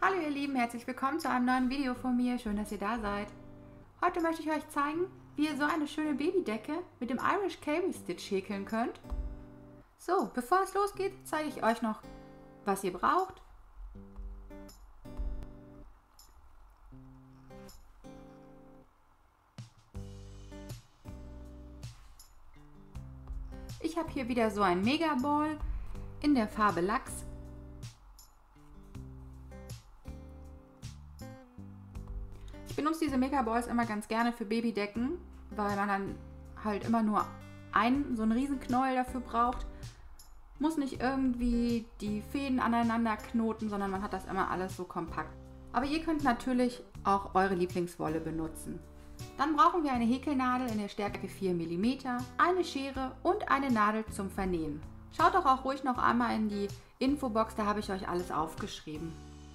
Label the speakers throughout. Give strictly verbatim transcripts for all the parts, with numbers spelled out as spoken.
Speaker 1: Hallo ihr Lieben, herzlich willkommen zu einem neuen Video von mir. Schön, dass ihr da seid. Heute möchte ich euch zeigen, wie ihr so eine schöne Babydecke mit dem Irish Cable Stitch häkeln könnt. So, bevor es losgeht, zeige ich euch noch, was ihr braucht. Ich habe hier wieder so ein Mega Ball in der Farbe Lachs. Ich benutze diese Mega Balls immer ganz gerne für Babydecken, weil man dann halt immer nur einen, so einen riesen Knäuel dafür braucht. Muss nicht irgendwie die Fäden aneinander knoten, sondern man hat das immer alles so kompakt. Aber ihr könnt natürlich auch eure Lieblingswolle benutzen. Dann brauchen wir eine Häkelnadel in der Stärke vier Millimeter, eine Schere und eine Nadel zum Vernähen. Schaut doch auch ruhig noch einmal in die Infobox, da habe ich euch alles aufgeschrieben.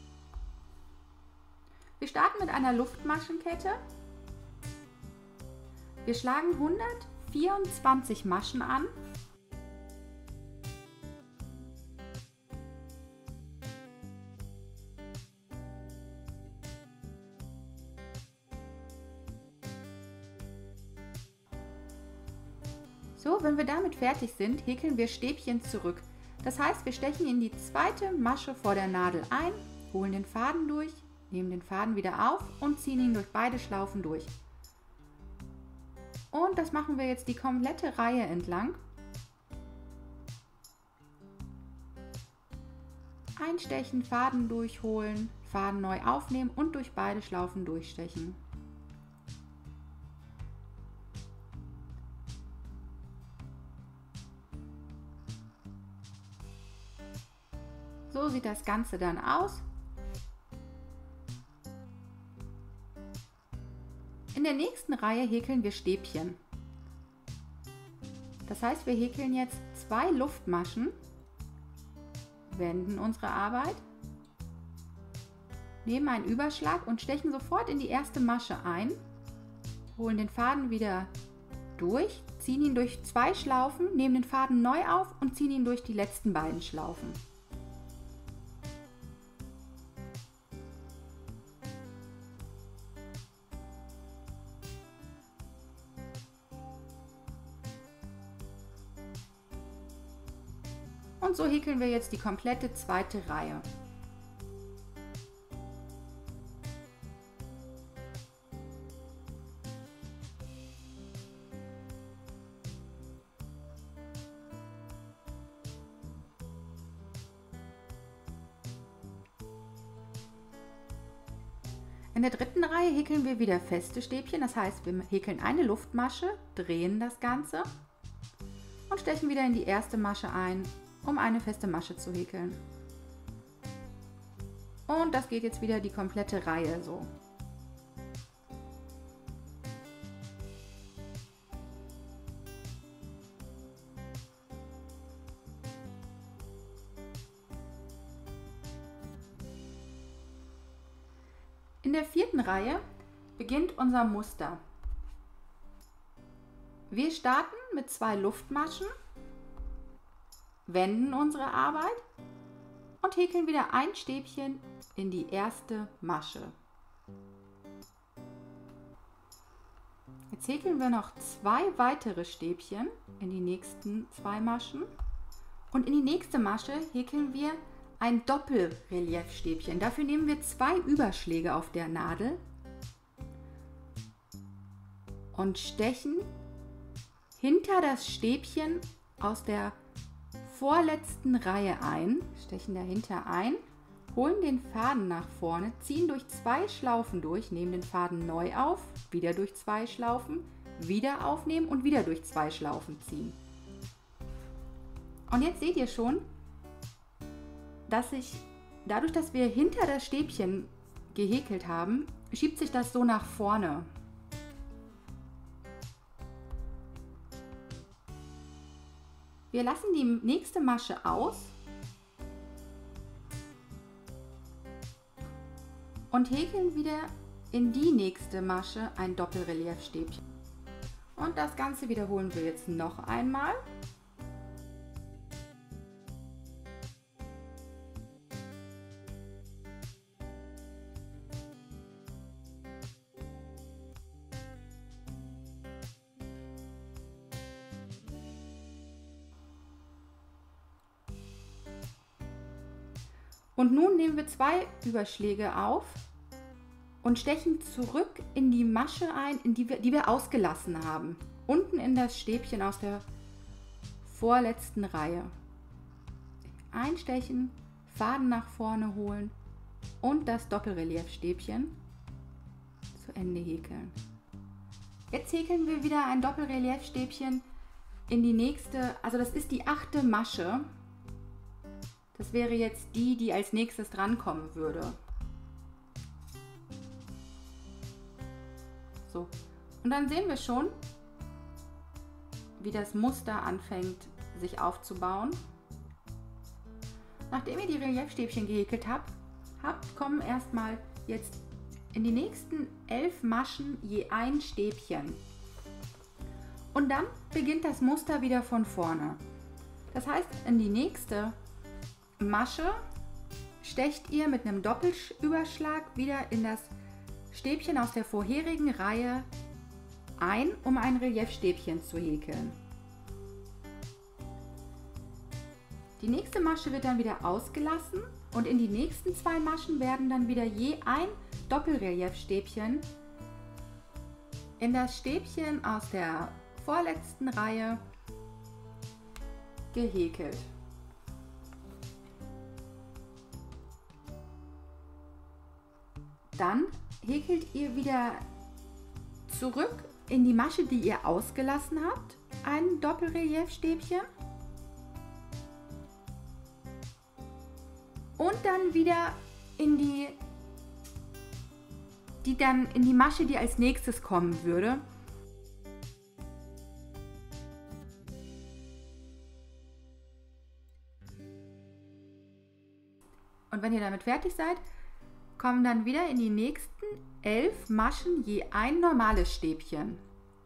Speaker 1: Wir starten mit einer Luftmaschenkette. Wir schlagen hundertvierundzwanzig Maschen an. So, wenn wir damit fertig sind, häkeln wir Stäbchen zurück. Das heißt, wir stechen in die zweite Masche vor der Nadel ein, holen den Faden durch, nehmen den Faden wieder auf und ziehen ihn durch beide Schlaufen durch. Und das machen wir jetzt die komplette Reihe entlang. Einstechen, Faden durchholen, Faden neu aufnehmen und durch beide Schlaufen durchstechen. So sieht das Ganze dann aus. In der nächsten Reihe häkeln wir Stäbchen. Das heißt, wir häkeln jetzt zwei Luftmaschen, wenden unsere Arbeit, nehmen einen Überschlag und stechen sofort in die erste Masche ein, holen den Faden wieder durch, ziehen ihn durch zwei Schlaufen, nehmen den Faden neu auf und ziehen ihn durch die letzten beiden Schlaufen. Und so häkeln wir jetzt die komplette zweite Reihe. In der dritten Reihe häkeln wir wieder feste Stäbchen, das heißt, wir häkeln eine Luftmasche, drehen das Ganze und stechen wieder in die erste Masche ein, um eine feste Masche zu häkeln. Und das geht jetzt wieder die komplette Reihe so. In der vierten Reihe beginnt unser Muster. Wir starten mit zwei Luftmaschen, wenden unsere Arbeit und häkeln wieder ein Stäbchen in die erste Masche. Jetzt häkeln wir noch zwei weitere Stäbchen in die nächsten zwei Maschen und in die nächste Masche häkeln wir ein Doppelreliefstäbchen. Dafür nehmen wir zwei Überschläge auf der Nadel und stechen hinter das Stäbchen aus der vorletzten Reihe ein, stechen dahinter ein, holen den Faden nach vorne, ziehen durch zwei Schlaufen durch, nehmen den Faden neu auf, wieder durch zwei Schlaufen, wieder aufnehmen und wieder durch zwei Schlaufen ziehen. Und jetzt seht ihr schon, dass sich, dadurch, dass wir hinter das Stäbchen gehäkelt haben, schiebt sich das so nach vorne. Wir lassen die nächste Masche aus und häkeln wieder in die nächste Masche ein Doppelreliefstäbchen. Und das Ganze wiederholen wir jetzt noch einmal. Und nun nehmen wir zwei Überschläge auf und stechen zurück in die Masche ein, in die wir, die wir ausgelassen haben. Unten in das Stäbchen aus der vorletzten Reihe. Einstechen, Faden nach vorne holen und das Doppelreliefstäbchen zu Ende häkeln. Jetzt häkeln wir wieder ein Doppelreliefstäbchen in die nächste, also das ist die achte Masche. Das wäre jetzt die, die als nächstes drankommen würde. So, und dann sehen wir schon, wie das Muster anfängt sich aufzubauen. Nachdem ihr die Reliefstäbchen gehäkelt habt, habt kommen erstmal jetzt in die nächsten elf Maschen je ein Stäbchen. Und dann beginnt das Muster wieder von vorne. Das heißt, in die nächste Masche stecht ihr mit einem Doppelüberschlag wieder in das Stäbchen aus der vorherigen Reihe ein, um ein Reliefstäbchen zu häkeln. Die nächste Masche wird dann wieder ausgelassen und in die nächsten zwei Maschen werden dann wieder je ein Doppelreliefstäbchen in das Stäbchen aus der vorletzten Reihe gehäkelt. Dann häkelt ihr wieder zurück in die Masche, die ihr ausgelassen habt, ein Doppelreliefstäbchen und dann wieder in die, die dann in die Masche, die als nächstes kommen würde. Und wenn ihr damit fertig seid, kommen dann wieder in die nächsten elf Maschen je ein normales Stäbchen.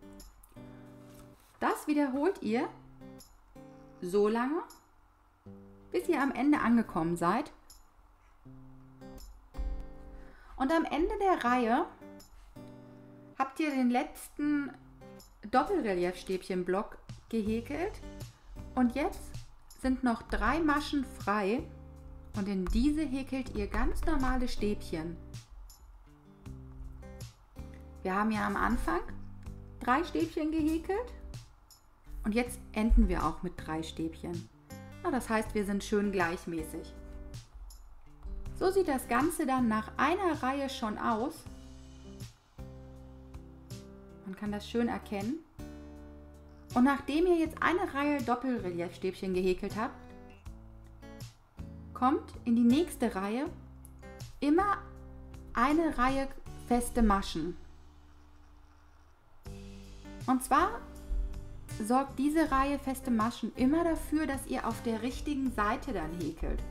Speaker 1: Das wiederholt ihr so lange, bis ihr am Ende angekommen seid. Und am Ende der Reihe habt ihr den letzten Doppelreliefstäbchenblock gehäkelt und jetzt sind noch drei Maschen frei. Und in diese häkelt ihr ganz normale Stäbchen. Wir haben ja am Anfang drei Stäbchen gehäkelt und jetzt enden wir auch mit drei Stäbchen. Na, das heißt, wir sind schön gleichmäßig. So sieht das Ganze dann nach einer Reihe schon aus. Man kann das schön erkennen. Und nachdem ihr jetzt eine Reihe Doppelreliefstäbchen gehäkelt habt, kommt in die nächste Reihe immer eine Reihe feste Maschen. Und zwar sorgt diese Reihe feste Maschen immer dafür, dass ihr auf der richtigen Seite dann häkelt.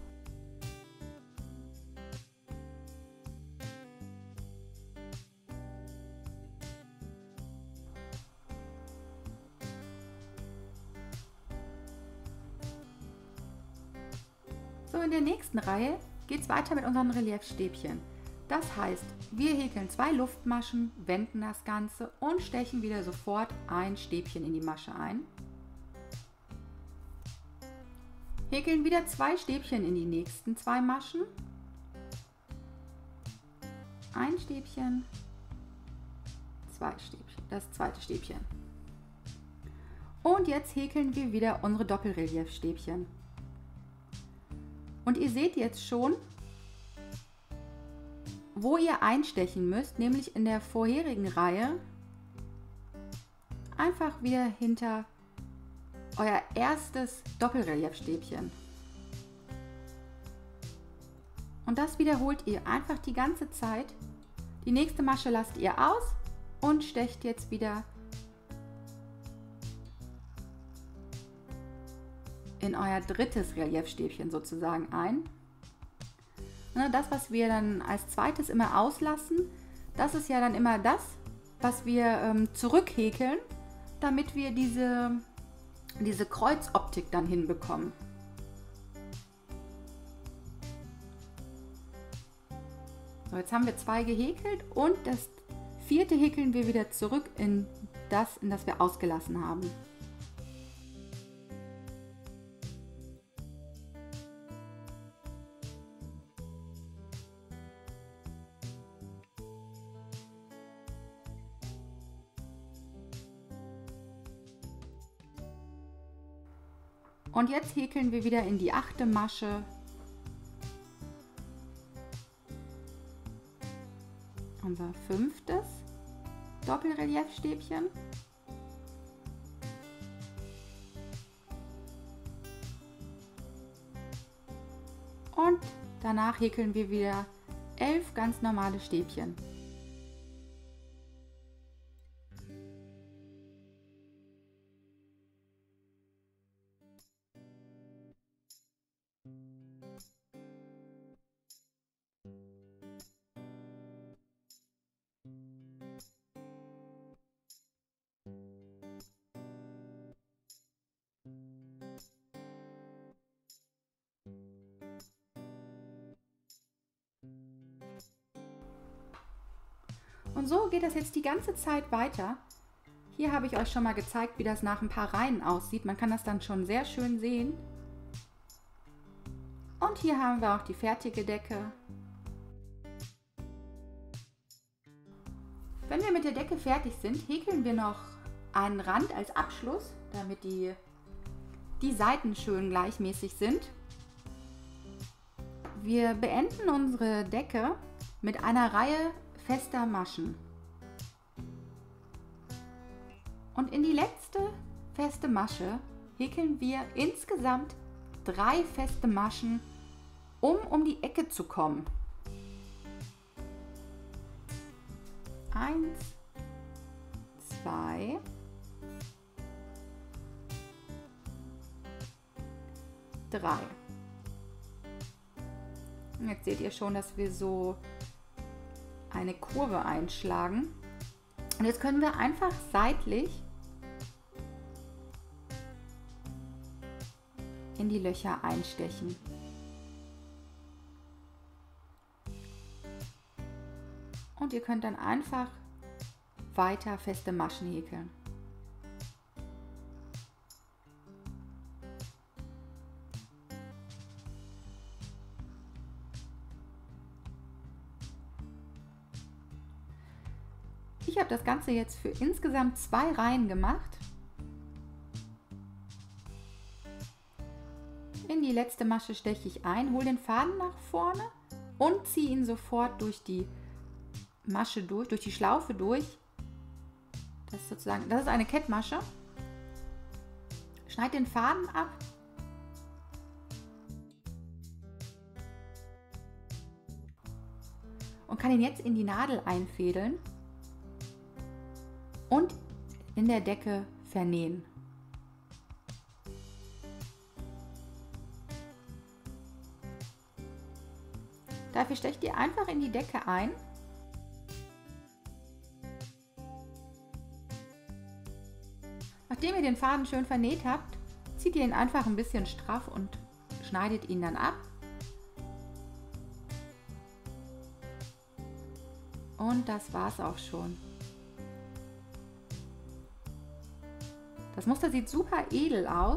Speaker 1: So, in der nächsten Reihe geht es weiter mit unseren Reliefstäbchen. Das heißt, wir häkeln zwei Luftmaschen, wenden das Ganze und stechen wieder sofort ein Stäbchen in die Masche ein. Häkeln wieder zwei Stäbchen in die nächsten zwei Maschen. Ein Stäbchen, zwei Stäbchen, das zweite Stäbchen. Und jetzt häkeln wir wieder unsere Doppelreliefstäbchen. Und ihr seht jetzt schon, wo ihr einstechen müsst, nämlich in der vorherigen Reihe einfach wieder hinter euer erstes Doppelreliefstäbchen. Und das wiederholt ihr einfach die ganze Zeit. Die nächste Masche lasst ihr aus und stecht jetzt wieder in euer drittes Reliefstäbchen sozusagen ein. Das, was wir dann als zweites immer auslassen, das ist ja dann immer das, was wir ähm, zurückhäkeln, damit wir diese, diese Kreuzoptik dann hinbekommen. So, jetzt haben wir zwei gehäkelt und das vierte häkeln wir wieder zurück in das, in das wir ausgelassen haben. Und jetzt häkeln wir wieder in die achte Masche unser fünftes Doppelreliefstäbchen. Und danach häkeln wir wieder elf ganz normale Stäbchen. Und so geht das jetzt die ganze Zeit weiter. Hier habe ich euch schon mal gezeigt, wie das nach ein paar Reihen aussieht. Man kann das dann schon sehr schön sehen. Und hier haben wir auch die fertige Decke. Wenn wir mit der Decke fertig sind, häkeln wir noch einen Rand als Abschluss, damit die, die Seiten schön gleichmäßig sind. Wir beenden unsere Decke mit einer Reihe fester Maschen. Und in die letzte feste Masche häkeln wir insgesamt drei feste Maschen, um um die Ecke zu kommen. Eins, zwei, drei. Und jetzt seht ihr schon, dass wir so eine Kurve einschlagen. Und jetzt können wir einfach seitlich in die Löcher einstechen. Und ihr könnt dann einfach weiter feste Maschen häkeln. Ich habe das Ganze jetzt für insgesamt zwei Reihen gemacht. In die letzte Masche steche ich ein, hole den Faden nach vorne und ziehe ihn sofort durch die Masche durch, durch die Schlaufe durch. Das ist sozusagen, das ist eine Kettmasche. Schneide den Faden ab. Und kann ihn jetzt in die Nadel einfädeln und in der Decke vernähen. Dafür stecht ihr einfach in die Decke ein. Nachdem ihr den Faden schön vernäht habt, zieht ihr ihn einfach ein bisschen straff und schneidet ihn dann ab. Und das war's auch schon. Das Muster sieht super edel aus.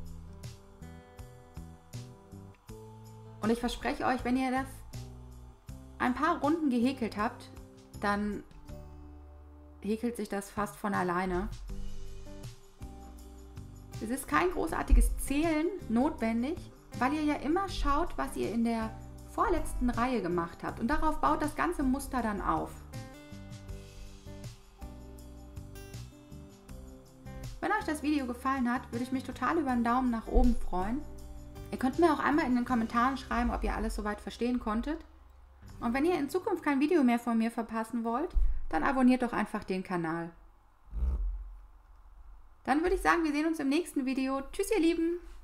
Speaker 1: Und ich verspreche euch, wenn ihr das ein paar Runden gehäkelt habt, dann häkelt sich das fast von alleine. Es ist kein großartiges Zählen notwendig, weil ihr ja immer schaut, was ihr in der vorletzten Reihe gemacht habt. Und darauf baut das ganze Muster dann auf. Wenn euch das Video gefallen hat, würde ich mich total über einen Daumen nach oben freuen. Ihr könnt mir auch einmal in den Kommentaren schreiben, ob ihr alles soweit verstehen konntet. Und wenn ihr in Zukunft kein Video mehr von mir verpassen wollt, dann abonniert doch einfach den Kanal. Dann würde ich sagen, wir sehen uns im nächsten Video. Tschüss, ihr Lieben!